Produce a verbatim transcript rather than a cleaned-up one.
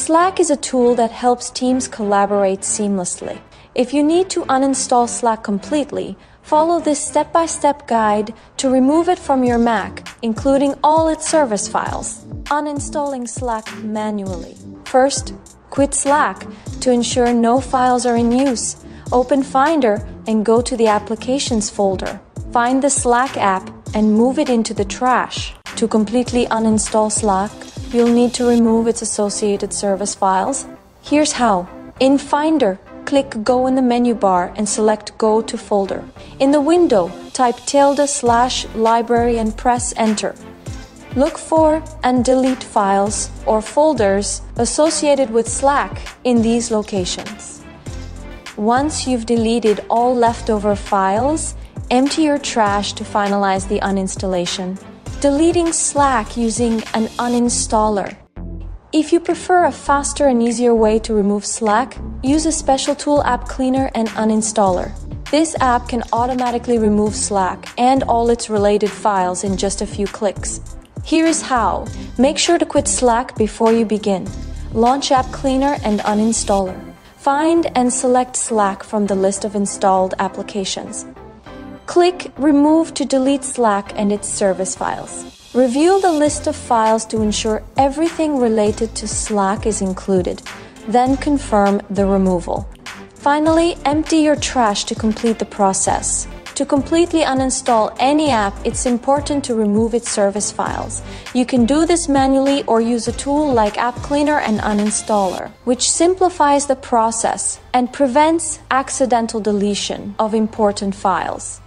Slack is a tool that helps teams collaborate seamlessly. If you need to uninstall Slack completely, follow this step-by-step guide to remove it from your Mac, including all its service files. Uninstalling Slack manually. First, quit Slack to ensure no files are in use. Open Finder and go to the Applications folder. Find the Slack app and move it into the trash. To completely uninstall Slack, you'll need to remove its associated service files. Here's how. In Finder, click Go in the menu bar and select Go to Folder. In the window, type tilde slash library and press Enter. Look for and delete files or folders associated with Slack in these locations. Once you've deleted all leftover files, empty your trash to finalize the uninstallation. Deleting Slack using an uninstaller. If you prefer a faster and easier way to remove Slack, use a special tool, App Cleaner Uninstaller. This app can automatically remove Slack and all its related files in just a few clicks. Here is how. Make sure to quit Slack before you begin. Launch App Cleaner and Uninstaller. Find and select Slack from the list of installed applications. Click Remove to delete Slack and its service files. Review the list of files to ensure everything related to Slack is included. Then confirm the removal. Finally, empty your trash to complete the process. To completely uninstall any app, it's important to remove its service files. You can do this manually or use a tool like App Cleaner and Uninstaller, which simplifies the process and prevents accidental deletion of important files.